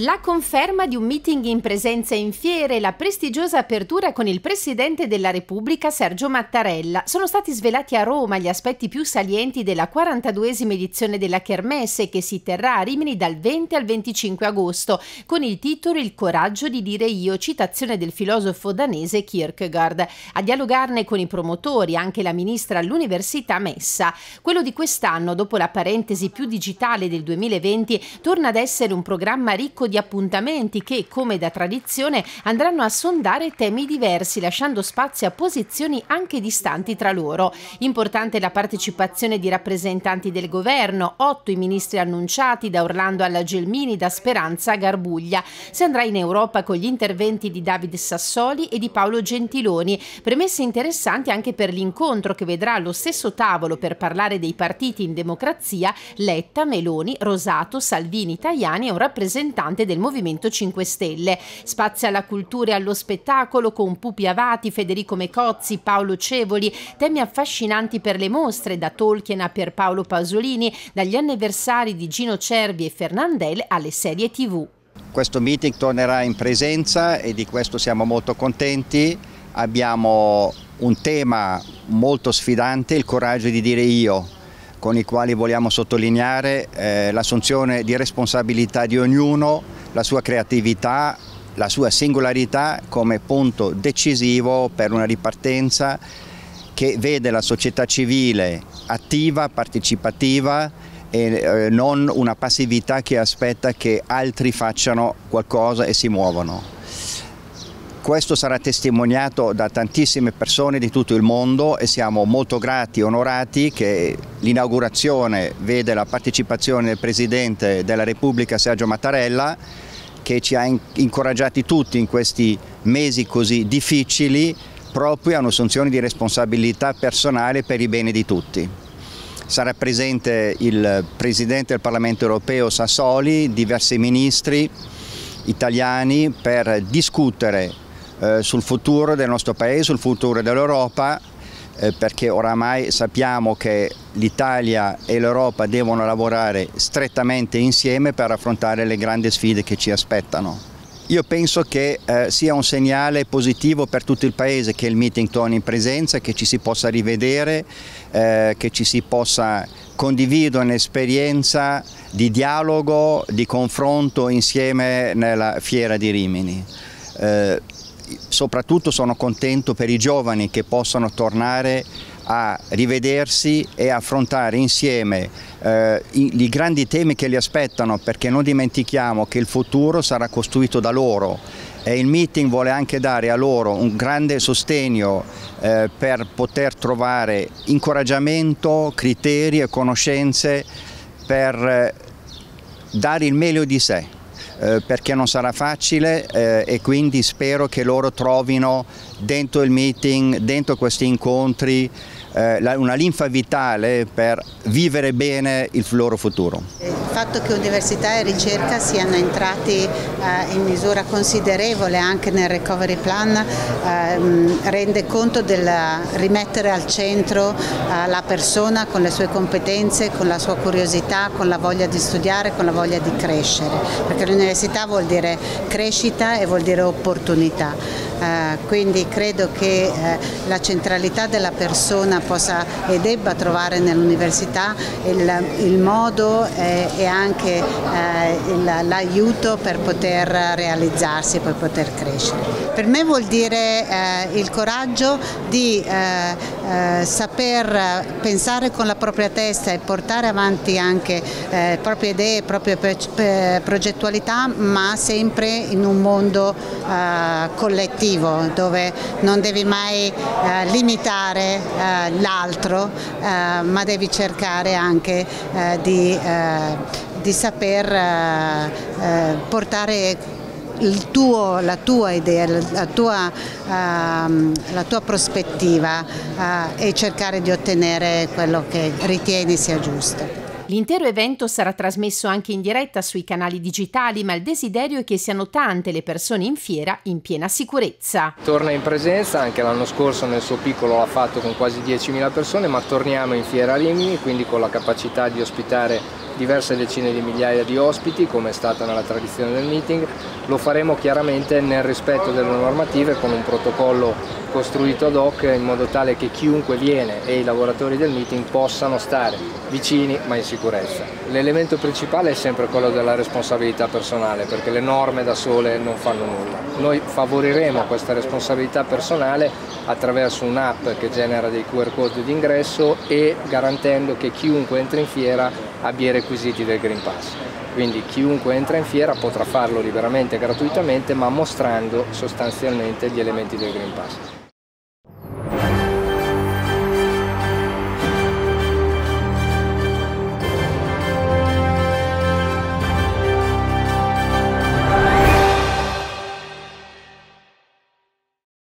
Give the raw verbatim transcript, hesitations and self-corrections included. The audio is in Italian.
La conferma di un meeting in presenza in fiere e la prestigiosa apertura con il Presidente della Repubblica Sergio Mattarella. Sono stati svelati a Roma gli aspetti più salienti della quarantaduesima edizione della Kermesse, che si terrà a Rimini dal venti al venticinque agosto, con il titolo Il coraggio di dire io, citazione del filosofo danese Kierkegaard. A dialogarne con i promotori anche la ministra all'Università Messa. Quello di quest'anno, dopo la parentesi più digitale del duemilaventi, torna ad essere un programma ricco di appuntamenti che, come da tradizione, andranno a sondare temi diversi, lasciando spazio a posizioni anche distanti tra loro. Importante la partecipazione di rappresentanti del governo, otto i ministri annunciati, da Orlando alla Gelmini, da Speranza a Garbuglia. Si andrà in Europa con gli interventi di David Sassoli e di Paolo Gentiloni, premesse interessanti anche per l'incontro che vedrà allo stesso tavolo per parlare dei partiti in democrazia Letta, Meloni, Rosato, Salvini, Tajani e un rappresentante del Movimento cinque Stelle. Spazio alla cultura e allo spettacolo con Pupi Avati, Federico Mecozzi, Paolo Cevoli, temi affascinanti per le mostre, da Tolkien a Pierpaolo Pasolini, dagli anniversari di Gino Cervi e Fernandel alle serie tivù. Questo meeting tornerà in presenza e di questo siamo molto contenti. Abbiamo un tema molto sfidante, il coraggio di dire io, con i quali vogliamo sottolineare eh, l'assunzione di responsabilità di ognuno, la sua creatività, la sua singolarità come punto decisivo per una ripartenza che vede la società civile attiva, partecipativa e eh, non una passività che aspetta che altri facciano qualcosa e si muovano. Questo sarà testimoniato da tantissime persone di tutto il mondo e siamo molto grati e onorati che l'inaugurazione vede la partecipazione del Presidente della Repubblica Sergio Mattarella, che ci ha incoraggiati tutti in questi mesi così difficili proprio a un'assunzione di responsabilità personale per il bene di tutti. Sarà presente il Presidente del Parlamento Europeo Sassoli, diversi ministri italiani per discutere Eh, sul futuro del nostro Paese, sul futuro dell'Europa, eh, perché oramai sappiamo che l'Italia e l'Europa devono lavorare strettamente insieme per affrontare le grandi sfide che ci aspettano. Io penso che eh, sia un segnale positivo per tutto il Paese che il meeting torni in presenza, che ci si possa rivedere, eh, che ci si possa condividere un'esperienza di dialogo, di confronto insieme nella fiera di Rimini. Eh, Soprattutto sono contento per i giovani che possano tornare a rivedersi e affrontare insieme eh, i, i grandi temi che li aspettano, perché non dimentichiamo che il futuro sarà costruito da loro e il meeting vuole anche dare a loro un grande sostegno eh, per poter trovare incoraggiamento, criteri e conoscenze per eh, dare il meglio di sé. Eh, perché non sarà facile eh, e quindi spero che loro trovino dentro il meeting, dentro questi incontri, eh, la, una linfa vitale per vivere bene il loro futuro. Il fatto che università e ricerca siano entrati eh, in misura considerevole anche nel recovery plan eh, rende conto del rimettere al centro eh, la persona con le sue competenze, con la sua curiosità, con la voglia di studiare, con la voglia di crescere, perché l'università vuol dire crescita e vuol dire opportunità. Eh, quindi credo che eh, la centralità della persona possa e debba trovare nell'università il, il modo eh, e anche eh, l'aiuto per poter realizzarsi e per poter crescere. Per me vuol dire eh, il coraggio di eh, eh, saper pensare con la propria testa e portare avanti anche eh, proprie idee, proprie progettualità, ma sempre in un mondo eh, collettivo, dove non devi mai eh, limitare eh, l'altro, eh, ma devi cercare anche eh, di, eh, di saper eh, eh, portare il tuo, la tua idea, la tua, uh, la tua prospettiva uh, e cercare di ottenere quello che ritieni sia giusto. L'intero evento sarà trasmesso anche in diretta sui canali digitali, ma il desiderio è che siano tante le persone in fiera in piena sicurezza. Torna in presenza, anche l'anno scorso nel suo piccolo l'ha fatto con quasi diecimila persone, ma torniamo in fiera a Rimini, quindi con la capacità di ospitare diverse decine di migliaia di ospiti, come è stata nella tradizione del meeting. Lo faremo chiaramente nel rispetto delle normative, con un protocollo costruito ad hoc, in modo tale che chiunque viene e i lavoratori del meeting possano stare vicini ma in sicurezza. L'elemento principale è sempre quello della responsabilità personale, perché le norme da sole non fanno nulla. Noi favoriremo questa responsabilità personale attraverso un'app che genera dei Q R code d'ingresso e garantendo che chiunque entra in fiera abbia i requisiti del Green Pass. Quindi chiunque entra in fiera potrà farlo liberamente e gratuitamente, ma mostrando sostanzialmente gli elementi del Green Pass.